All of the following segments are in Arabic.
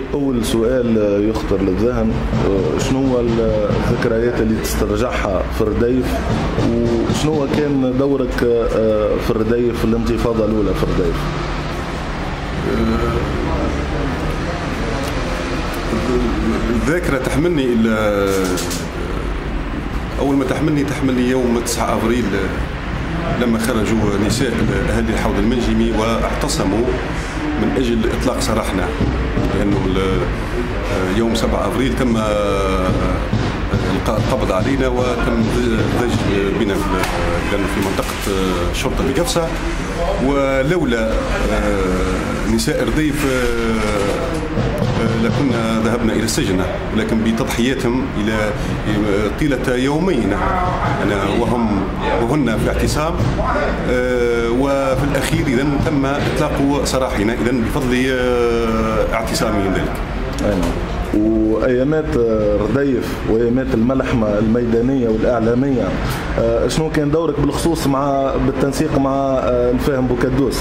أول سؤال يخطر للذهن، شنو هو الذكريات اللي تسترجعها في الرديف، وشنو كان دورك في الرديف في الانتفاضة الأولى في الرديف؟ الذاكرة تحملني إلى أول ما تحملني يوم 9 أبريل لما خرجوا نساء أهالي الحوض المنجمي واعتصموا من أجل إطلاق سراحنا، لأنه يوم 7 أبريل تم القبض علينا وتم الضج بنا في منطقة الشرطة بقفصة، ولولا نساء الرديف لكنا ذهبنا إلى السجن، ولكن بتضحياتهم إلى طيلة يومين وهن في اعتصام، وفي الأخير إذا تم إطلاق سراحنا إذا بفضل اعتصامهم ذلك. وأيامات الرديف وأيامات الملحمة الميدانية والإعلامية، شنو كان دورك بالخصوص بالتنسيق مع الفاهم بوكادوس؟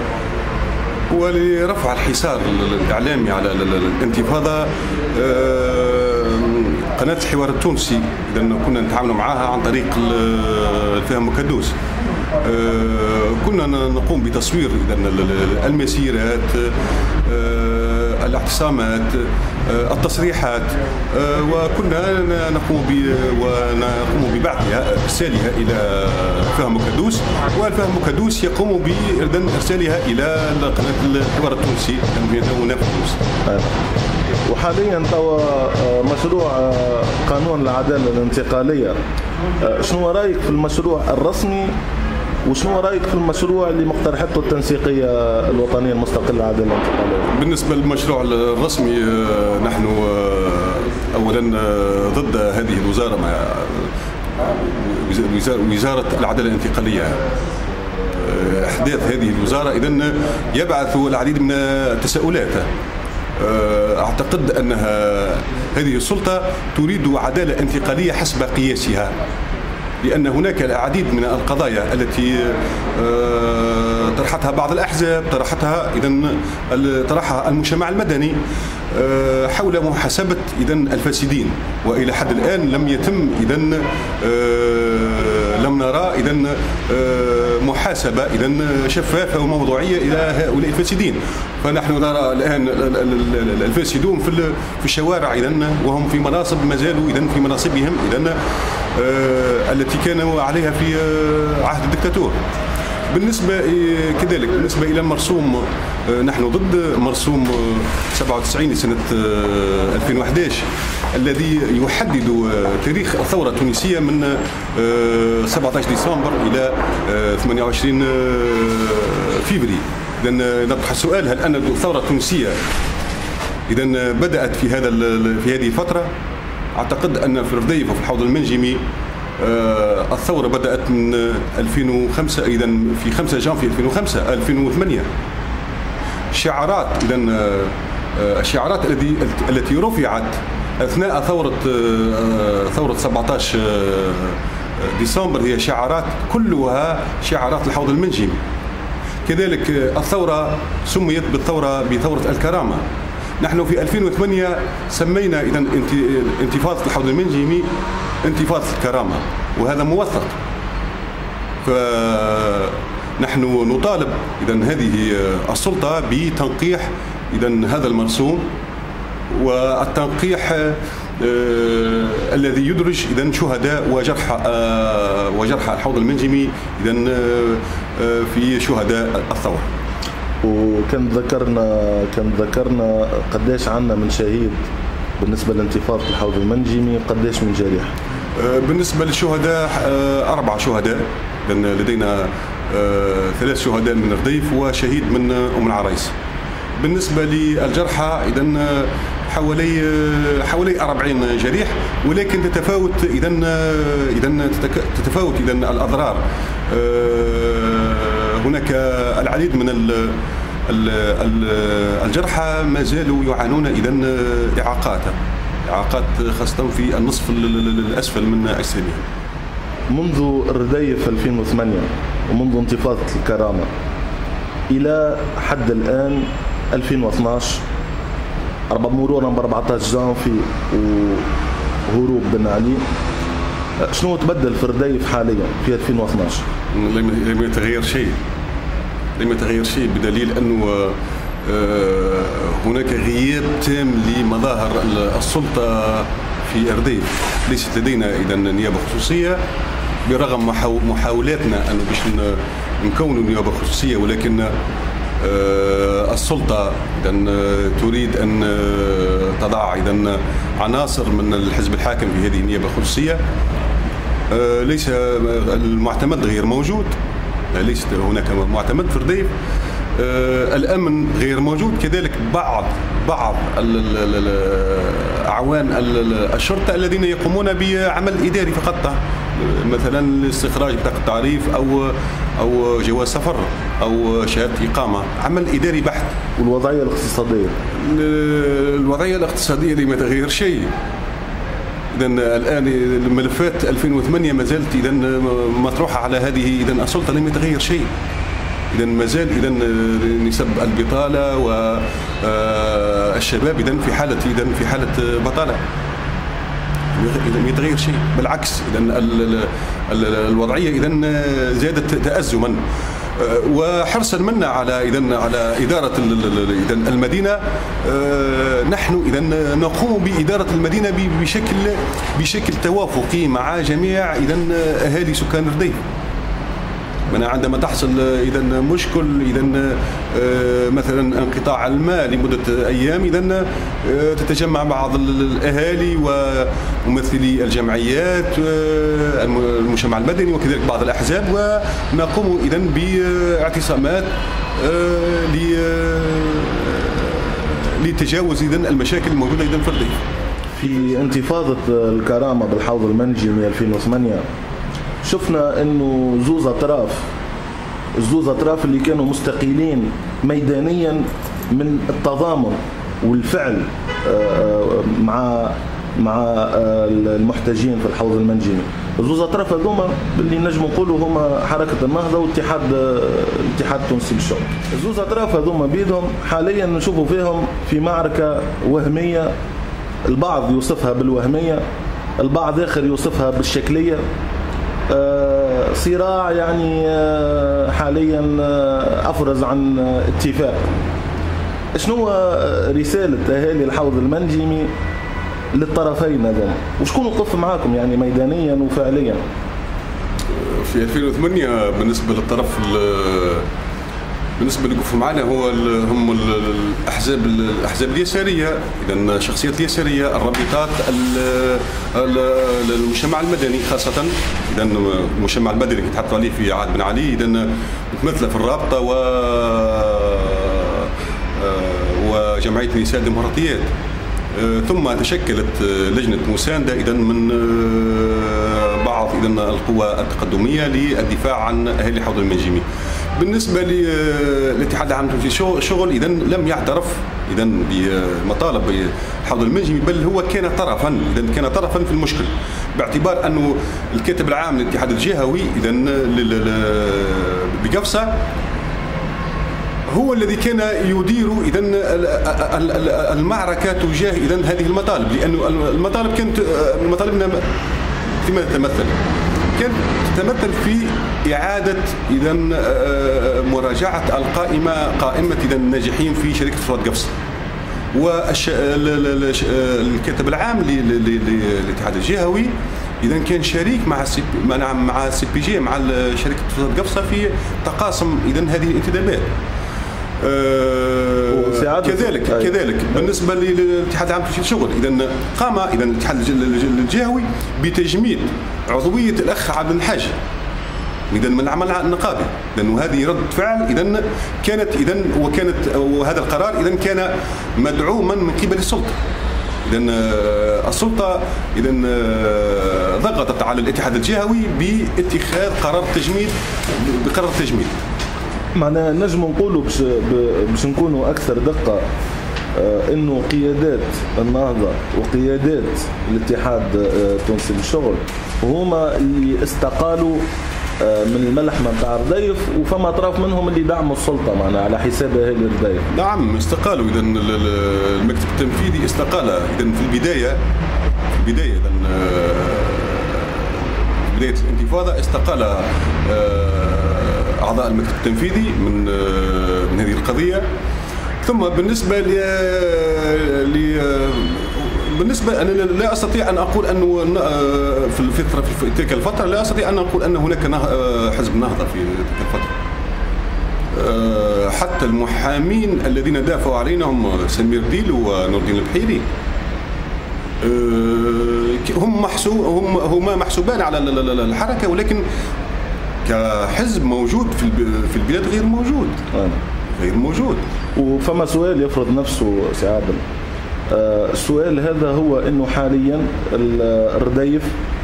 ولرفع الحصار الإعلامي على الانتفاضة قناة الحوار التونسي لأنه كنا نتعامل معها عن طريق الفاهم بوكادوس. كنا نقوم بتصوير المسيرات، الاعتصامات، التصريحات، وكنا نقوم ببعثها ارسالها الى فهم بوكادوس، والفهم بوكادوس يقوم بارسالها الى قناه الحوار التونسي هنا في تونس. وحاليا توا مشروع قانون العداله الانتقاليه، شنو رايك في المشروع الرسمي وشنو رايك في المشروع اللي مقترحته التنسيقيه الوطنيه المستقله للعداله الانتقاليه؟ بالنسبه للمشروع الرسمي نحن اولا ضد هذه الوزاره، وزاره العداله الانتقاليه. احداث هذه الوزاره اذا يبعث العديد من التساؤلات. اعتقد انها هذه السلطه تريد عداله انتقاليه حسب قياسها، لأن هناك العديد من القضايا التي طرحتها بعض الأحزاب، طرحها المجتمع المدني حول محاسبة الفاسدين، وإلى حد الآن لم يتم لم نرى محاسبة شفافة وموضوعية إلى هؤلاء الفاسدين. فنحن نرى الآن الفاسدون في الشوارع وهم في مناصب، ما زالوا في مناصبهم التي كانوا عليها في عهد الدكتاتور. بالنسبة إلى المرسوم، نحن ضد مرسوم 97 لسنة 2011 الذي يحدد تاريخ الثورة التونسية من 17 ديسمبر إلى 28 فبراير. إذن نطرح السؤال: هل أن الثورة التونسية بدأت في هذه الفترة؟ أعتقد أن في الرديف وفي الحوض المنجمي الثورة بدأت من 2005، في 5 جانفي 2008. الشعارات التي رفعت أثناء ثورة 17 ديسمبر هي شعارات كلها شعارات الحوض المنجمي. كذلك الثورة سميت بثورة الكرامة. نحن في 2008 سمينا انتفاضة الحوض المنجمي انتفاضة الكرامة، وهذا موثق. فنحن نطالب هذه السلطة بتنقيح هذا المرسوم، والتنقيح الذي يدرج شهداء وجرحى الحوض المنجمي في شهداء الثورة. وكان ذكرنا قداش عندنا من شهيد بالنسبة لانتفاضة الحوض المنجمي، قداش من جريح؟ بالنسبة للشهداء 4 شهداء، لأن لدينا 3 شهداء من الرديف وشهيد من أم العرايس. بالنسبة للجرحى حوالي 40 جريح، ولكن تتفاوت الأضرار. هناك العديد من الجرحى ما زالوا يعانون إعاقات خاصة في النصف الأسفل من أجسامهم. منذ الرديف 2008 ومنذ انتفاضة الكرامة إلى حد الآن 2012 مرورا ب 14 جانفي وهروب بن علي، شنو تبدل في الرديف حاليا في 2012؟ لم يتغير شيء، لم يتغير شيء، بدليل أنه هناك غياب تام لمظاهر السلطة في أرديف. ليست لدينا إذا نيابة خصوصية برغم محاولاتنا أنه باش نكونوا نيابة خصوصية، ولكن السلطة إذا تريد أن تضع إذا عناصر من الحزب الحاكم في هذه النيابة الخصوصية. ليس المعتمد غير موجود، ليس هناك معتمد في رديف. الأمن غير موجود، كذلك بعض أعوان الشرطة الذين يقومون بعمل إداري فقط، مثلا الاستخراج بطاقة تعريف أو جواز سفر أو شهادة إقامة، عمل إداري بحت. والوضعية الاقتصادية؟ الوضعية الاقتصادية لم يتغير شيء. إذا الآن الملفات 2008 ما زالت إذا مطروحة على هذه إذا السلطة، لم يتغير شيء. إذا ما زال إذا نسب البطالة والشباب إذا في حالة بطالة، لم يتغير شيء، بالعكس إذا الوضعية إذا زادت تأزما. وحرصا منا على إدارة المدينة، نحن إذا نقوم بإدارة المدينة بشكل توافقي مع جميع أهالي سكان رديف. عندما تحصل مشكل مثلا انقطاع الماء لمدة أيام، تتجمع بعض الأهالي وممثلي الجمعيات المجتمع المدني وكذلك بعض الأحزاب، ونقوم باعتصامات لتجاوز المشاكل الموجودة في رديف. في انتفاضة الكرامة بالحوض المنجمي 2008 شفنا انه زوز اطراف اللي كانوا مستقيلين ميدانيا من التضامن والفعل مع المحتجين في الحوض المنجمي. زوز اطراف هذوما اللي نجم نقولوا هما حركة النهضة والاتحاد التونسي للشغل. زوز اطراف هذوما بيدهم حاليا نشوفوا فيهم في معركة وهمية، البعض يوصفها بالوهمية، البعض آخر يوصفها بالشكلية. صراع حاليا أفرز عن اتفاق. شنو رسالة أهالي الحوض المنجمي للطرفين هذول؟ وشكون وقف معاكم ميدانيا وفعليا؟ في 2008 بالنسبة للطرف بالنسبة اللي وقفوا معنا هم الأحزاب اليسارية، إذا الشخصيات اليسارية، الرابطات، المجتمع المدني خاصة. إذا المجتمع المدني اللي تحطوا عليه في عهد بن علي إذا متمثلة في الرابطة وجمعية النساء الديمقراطيات. ثم تشكلت لجنة مساندة إذا من بعض القوى التقدمية للدفاع عن أهالي الحوض المنجمي. بالنسبة للاتحاد العام في الشغل إذا لم يعترف بمطالب الحوض المنجمي، بل هو كان طرفا في المشكل، باعتبار أنه الكاتب العام للاتحاد الجهوي إذا بقفصة هو الذي كان يدير المعركة تجاه هذه المطالب، لأنه المطالب كانت مطالبنا فيما كانت تتمثل في إعادة مراجعة قائمة الناجحين في شركة فرات قفص. والكاتب العام للاتحاد الجهوي كان شريك مع السي بي جي مع شركة فرات قفص في تقاسم هذه الانتدابات. كذلك بالنسبه للاتحاد العام في الشغل قام الاتحاد الجهوي بتجميد عضويه الاخ عبد الحاج من العمل النقابي، لانه هذه رد فعل وهذا القرار كان مدعوما من قبل السلطه. السلطه ضغطت على الاتحاد الجهوي باتخاذ قرار تجميد. معناها نجم نقولوا باش نكونوا اكثر دقه انه قيادات النهضه وقيادات الاتحاد التونسي للشغل هما اللي استقالوا من الملحمه نتاع رديف، وفما اطراف منهم اللي دعموا السلطه معناها على حساب اهالي رديف. نعم استقالوا، اذا المكتب التنفيذي استقال اذا في البدايه اذا بدايه الانتفاضه استقال اعضاء المكتب التنفيذي من هذه القضيه. ثم بالنسبه انا لا استطيع ان اقول انه في تلك الفتره لا استطيع ان اقول ان هناك حزب نهضه في تلك الفتره. حتى المحامين الذين دافعوا علينا هم سمير ديل ونور الدين البحيري، هما محسوبان على الحركه، ولكن كحزب موجود في البلاد غير موجود. وفما سؤال يفرض نفسه سي عادل. السؤال هذا هو انه حاليا الرديف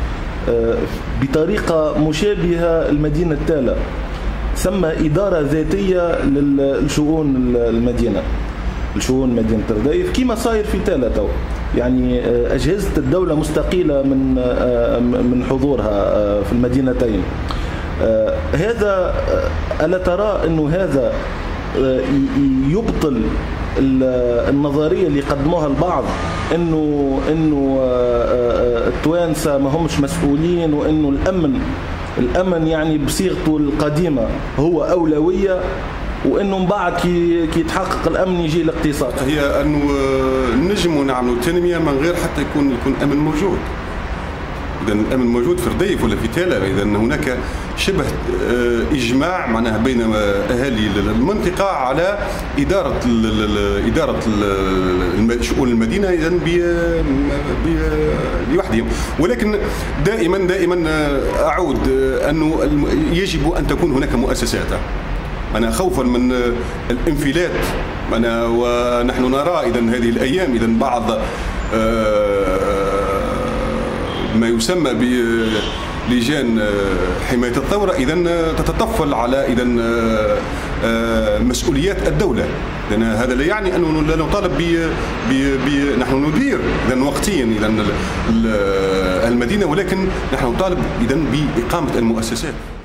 بطريقه مشابهه المدينه التالة ثم اداره ذاتيه للشؤون المدينه، الشؤون مدينه الرديف كما صاير في تالة تو. يعني اجهزه الدوله مستقيله من حضورها في المدينتين. هذا الا ترى انه هذا يبطل النظريه اللي قدموها البعض انه التوانسه ما همش مسؤولين، وانه الامن يعني بصيغته القديمه هو اولويه، وانه من بعد كي يتحقق الامن يجي الاقتصاد؟ هي انه نجموا نعملوا تنميه من غير حتى يكون امن موجود. إذا الأمن موجود في رديف ولا في تالة، إذا هناك شبه إجماع معناها بين أهالي المنطقة على إدارة شؤون المدينة إذا لوحدهم. ولكن دائما أعود أنه يجب أن تكون هناك مؤسسات. أنا خوفا من الانفلات، ونحن نرى إذا هذه الأيام إذا بعض ما يسمى بلجان حماية الثورة إذا تتطفل على إذا مسؤوليات الدولة. لأن هذا لا يعني أنه لا نطالب نحن ندير إذا وقتيا إذا المدينة، ولكن نحن نطالب إذا بإقامة المؤسسات.